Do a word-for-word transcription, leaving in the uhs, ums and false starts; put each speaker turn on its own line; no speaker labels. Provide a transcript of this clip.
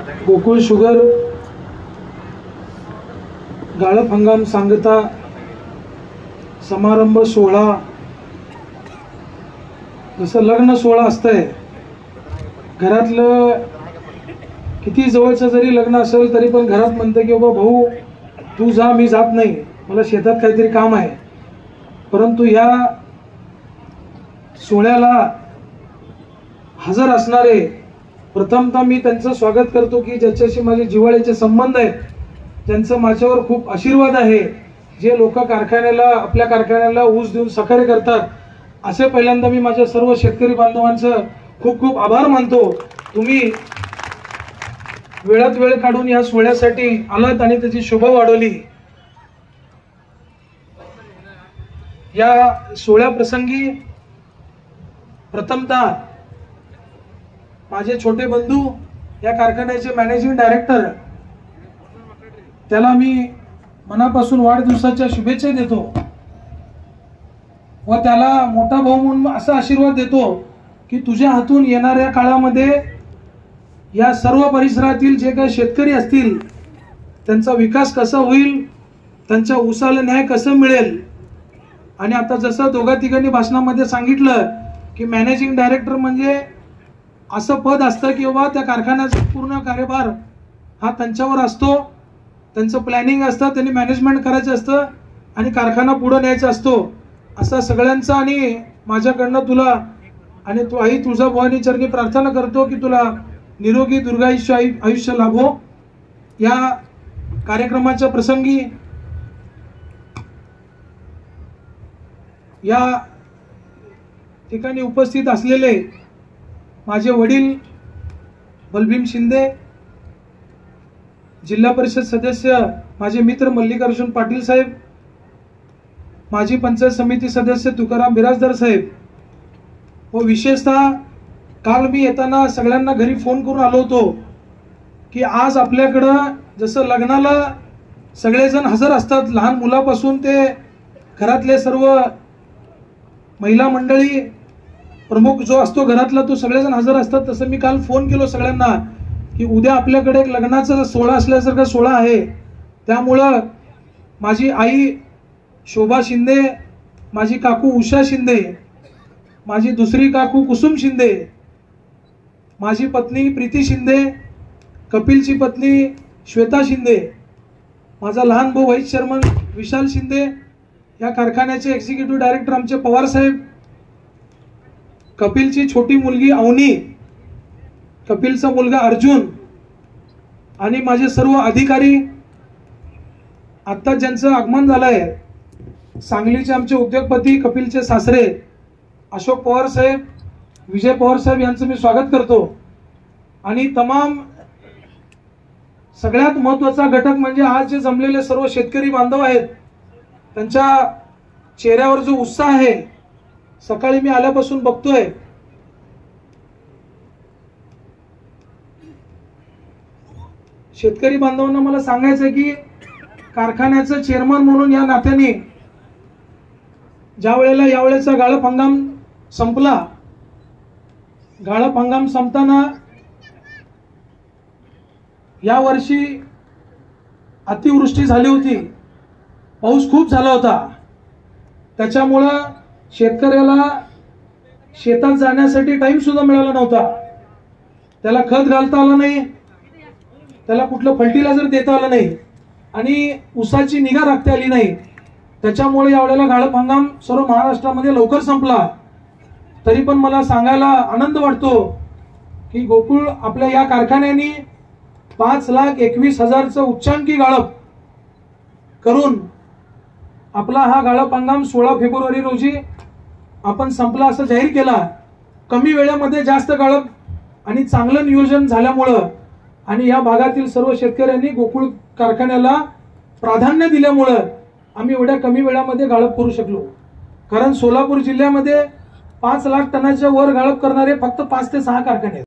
Gokul sugar गाळप हंगाम सांगता समारंभ सोहळा जसं लग्न सोहळा असतंय, घरातलं किती जवळचं जरी लग्न असेल तरी पण घरात म्हणतं की बाबा भाऊ तू जा, मी जात नाही, मला शेतात काहीतरी काम आहे. परंतु या सोहळ्याला हजर असणारे प्रथमतः मी त्यांचं स्वागत करतो की ज्याच्याशी माझे जिव्हाळ्याचे संबंध आहेत, ज्यांचं माझ्यावर खूप आशीर्वाद आहे, जे लोक कारखान्याला आपल्या कारखान्याला ऊस देऊन सहकार्य करतात. असे पहिल्यांदा मी माझ्या सर्व शेतकरी बांधवांचं खूप खूप आभार मानतो. तुम्ही वेळात वेळ काढून या सोहळ्यासाठी आलात आणि त्याची शोभा वाढवली. या सोहळ्या प्रसंगी प्रथमतः माझे छोटे बंधू या कारखान्याचे मॅनेजिंग डायरेक्टर, त्याला मी मनापासून वाढदिवसाच्या शुभेच्छा देतो व त्याला मोठा भाऊ म्हणून असा आशीर्वाद देतो की तुझ्या हातून येणाऱ्या काळामध्ये या सर्व परिसरातील जे काही शेतकरी असतील त्यांचा विकास कसा होईल, त्यांच्या ऊसाला न्याय कसं मिळेल. आणि आता जसं दोघा तिघांनी भाषणामध्ये सांगितलं की मॅनेजिंग डायरेक्टर म्हणजे असं पद असतं की बाबा त्या कारखान्याचा पूर्ण कार्यभार हा त्यांच्यावर असतो, त्यांचं प्लॅनिंग असतं, त्यांनी मॅनेजमेंट करायचं असतं आणि कारखाना पुढे न्यायचा असतो. असा सगळ्यांचा आणि माझ्याकडनं तुला आणि तू आई तुळजाभवानी चरणी प्रार्थना करतो की तुला निरोगी दीर्घायुष्य आयुष्य लाभो. या कार्यक्रमाच्या प्रसंगी या ठिकाणी उपस्थित असलेले माझे वडील बलभीम शिंदे, जिल्हा परिषद सदस्य माझे मित्र मल्लिकार्जुन पाटील साहेब, माजी पंचायत समिती सदस्य तुकाराम बिराजदार साहेब व विशेषतः काल मी येताना सगळ्यांना घरी फोन करून आलो होतो की आज आपल्याकडं जसं लग्नाला सगळेजण हजर असतात, लहान मुलापासून ते घरातले सर्व महिला मंडळी, प्रमुख जो असतो घरातला तो सगळेजण हजर असतात, तसं मी काल फोन केलो सगळ्यांना की उद्या आपल्याकडे एक लग्नाचा सोहळा असल्यासारखा सोहळा आहे. त्यामुळं माझी आई शोभा शिंदे, माझी काकू उषा शिंदे, माझी दुसरी काकू कुसुम शिंदे, माझी पत्नी प्रीती शिंदे, कपिलची पत्नी श्वेता शिंदे, माझा लहान भाऊ व्हाईस चेअरमन विशाल शिंदे, या कारखान्याचे एक्झिक्युटिव्ह डायरेक्टर आमचे पवार साहेब, कपिलची छोटी मुलगी अवनी, कपिलचा मुलगा अर्जुन आणि माझे सर्व अधिकारी, आता ज्यांचं आगमन झालंय सांगलीचे आमचे उद्योगपती कपिलचे सासरे अशोक पवार साहेब, विजय पवार साहेब यांचं मी स्वागत करतो. आणि तमाम सगळ्यात महत्वाचा घटक म्हणजे आज जे जमलेले सर्व शेतकरी बांधव आहेत, त्यांच्या चेहऱ्यावर जो उत्साह आहे सकाळी मी आल्यापासून बघतोय. शेतकरी बांधवांना मला सांगायचं की कारखान्याचं चेअरमन म्हणून या नात्याने ज्या वेळेला यावेळेचा गाळप हंगाम संपला, गाळप हंगाम संपताना या वर्षी अतिवृष्टी झाली होती, पाऊस खूप झाला होता, त्याच्यामुळं शेतकऱ्याला शेतात जाण्यासाठी टाइम सुद्धा मिळाला नव्हता, त्याला खत घालता आलं नाही, त्याला कुठलं फर्टिलायझर देता आलं नाही आणि ऊसाची निगा राखता आली नाही. त्याच्यामुळे यावेळेला गाळप हंगाम सर्व महाराष्ट्रामध्ये लवकर संपला. तरी पण मला सांगायला आनंद वाटतो की गोकुळ आपल्या या कारखान्याने पाच लाख एकवीस हजारचं उच्चांकी गाळप करून आपला हा गाळप हंगाम सोळा फेब्रुवारी रोजी आपण संपला असं जाहीर केला. कमी वेळेमध्ये जास्त गाळप आणि चांगलं नियोजन झाल्यामुळं आणि या भागातील सर्व शेतकऱ्यांनी गोकुळ कारखान्याला प्राधान्य दिल्यामुळं आम्ही एवढ्या कमी वेळामध्ये गाळप करू शकलो. कारण सोलापूर जिल्ह्यामध्ये पाच लाख टनाच्या वर गाळप करणारे फक्त पाच ते सहा कारखाने आहेत.